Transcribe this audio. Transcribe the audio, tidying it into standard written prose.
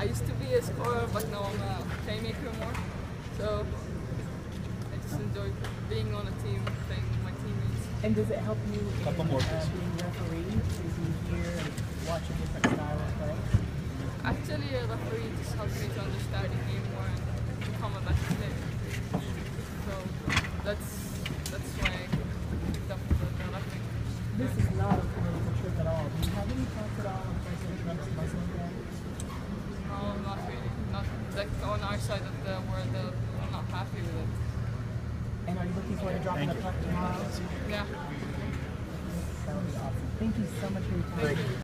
I used to be a scorer, but now I'm a playmaker more. So I just enjoy being on a team, playing with my teammates. And does it help you in being referee to be here and watch a different style of play? Actually, a referee just helps me to understand the game more and become a better player. So that's why I picked up the referee. This is not a political trip at all. Do you have any thoughts at all on President Trump's Muslim ban? No, not really. Not like on our side of the world, I'm not happy with it. And are you looking forward to dropping the puck tomorrow? Yeah. That would be awesome. Thank you so much for your time.